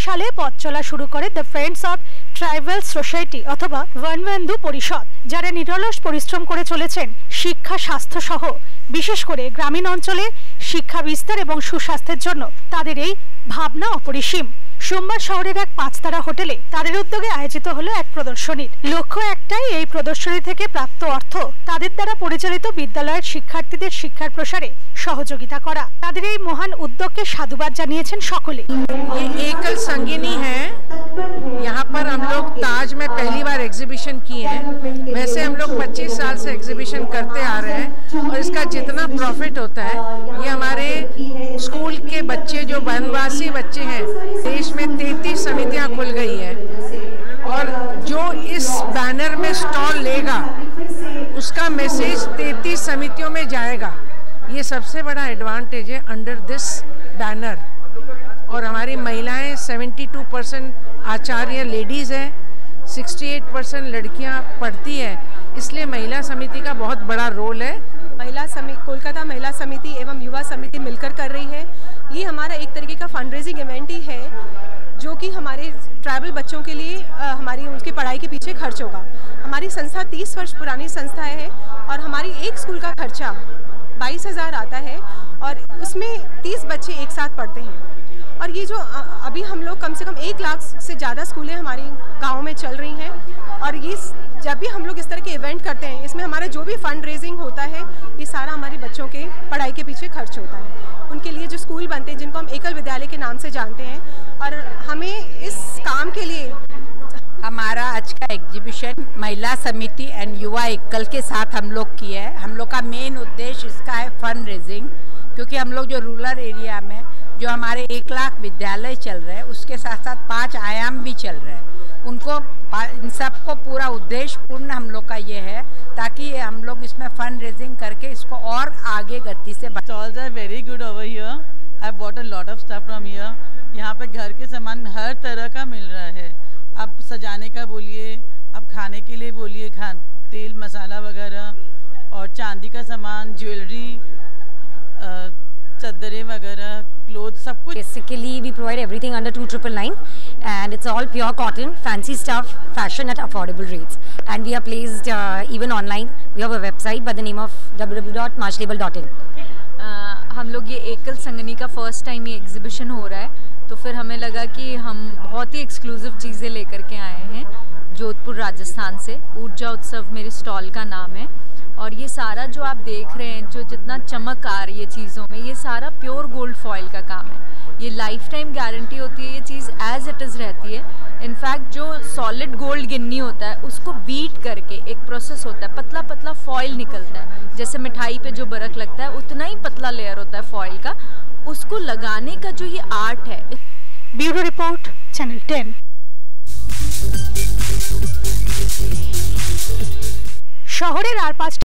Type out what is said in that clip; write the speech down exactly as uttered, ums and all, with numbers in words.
সালে পথ চলা শুরু করে the friends of tribal society অথবা বনবন্ধু পরিষদ, যারা নিরলস পরিশ্রম করে চলেছেন শিক্ষা, স্বাস্থ্য সহ বিশেষ করে গ্রামীণ অঞ্চলে শিক্ষা বিস্তার এবং সুস্বাস্থ্যের জন্য। তাদের এই ভাবনা অপরিসীম। সোমবার শহরের এক পাঁচতারা হোটেলে তাদের উদ্যোগে আয়োজিত হলো এক প্রদর্শনীর। লক্ষ্য একটাই, এই প্রদর্শনী থেকে প্রাপ্ত অর্থ তাদের দ্বারা পরিচালিত বিদ্যালয়ের শিক্ষার্থীদের শিক্ষার প্রসারে সহযোগিতা করা। তাদের এই মহান উদ্যোগকে সাধুবাদ জানিয়েছেন সকলে। एकल संगिनी है। यहाँ पर हम लोग ताज में पहली बार एग्जीबिशन किए हैं। वैसे हम लोग पच्चीस साल से एग्जीबिशन करते आ रहे हैं और इसका जितना प्रॉफिट होता है ये हमारे स्कूल के बच्चे, जो वनवासी बच्चे हैं, देश में तैंतीस समितियाँ खुल गई है और जो इस बैनर में स्टॉल लेगा उसका मैसेज तैंतीस समितियों में जाएगा। ये सबसे बड़ा एडवांटेज है अंडर दिस बैनर। और हमारी महिलाएं बहत्तर परसेंट आचार्य लेडीज़ हैं, अड़सठ परसेंट लड़कियां पढ़ती हैं, इसलिए महिला समिति का बहुत बड़ा रोल है। महिला समिति, कोलकाता महिला समिति एवं युवा समिति मिलकर कर रही है। ये हमारा एक तरीके का फंड रेजिंग इवेंट ही है जो कि हमारे ट्राइबल बच्चों के लिए आ, हमारी उनकी पढ़ाई के पीछे खर्च होगा। हमारी संस्था तीस वर्ष पुरानी संस्था है और हमारी एक स्कूल का खर्चा बाईस हज़ार आता है और उसमें तीस बच्चे एक साथ पढ़ते हैं। और ये जो अभी हम लोग कम से कम एक लाख से ज़्यादा स्कूलें हमारी गाँव में चल रही हैं और ये जब भी हम लोग इस तरह के इवेंट करते हैं इसमें हमारा जो भी फंड रेजिंग होता है ये सारा हमारे बच्चों के पढ़ाई के पीछे खर्च होता है। उनके लिए जो स्कूल बनते हैं जिनको हम एकल विद्यालय के नाम से जानते हैं, और हमें इस काम के लिए हमारा आज का एग्जीबिशन महिला समिति एंड युवा एकल के साथ हम लोग किया है। हम लोग का मेन उद्देश्य इसका है फंड रेजिंग, क्योंकि हम लोग जो रूरल एरिया में जो हमारे एक लाख विद्यालय चल रहे हैं उसके साथ साथ पांच आयाम भी चल रहे हैं, उनको इन सबको पूरा उद्देश्य पूर्ण हम लोग का ये है ताकि ये हम लोग इसमें फंड रेजिंग करके इसको और आगे गति से। Stalls are very good over here. I bought a lot of stuff from here. यहाँ पे घर के सामान हर तरह का मिल रहा है। अब सजाने का बोलिए, अब खाने के लिए बोलिए, खान तेल मसाला वगैरह और चांदी का सामान, ज्वेलरी, चद्दरें वगैरह, क्लोथ, सब कुछ। Basically, we provide everything under two triple nine, and it's all pure cotton, fancy stuff, fashion at affordable rates. And we are placed uh, even online. We have a website by the name of w w w dot marchlabel dot in. uh, हम लोग ये एकल संगनी का first time ये exhibition हो रहा है, तो फिर हमें लगा कि हम बहुत ही एक्सक्लूसिव चीज़ें लेकर के आए हैं जोधपुर राजस्थान से। ऊर्जा उत्सव मेरे स्टॉल का नाम है और ये सारा जो आप देख रहे हैं, जो जितना चमक आ रही है चीज़ों में, ये सारा प्योर गोल्ड फॉइल का काम है। ये लाइफ टाइम गारंटी होती है, ये चीज़ एज इट इज़ रहती है। इनफैक्ट जो सॉलिड गोल्ड गिन्नी होता है उसको बीट करके एक प्रोसेस होता है, पतला पतला फॉइल निकलता है। जैसे मिठाई पे जो बर्फ लगता है उतना ही पतला लेयर होता है फॉइल का, उसको लगाने का जो ये आर्ट है। Bureau report, channel ten. শহরের আর পাঁচটি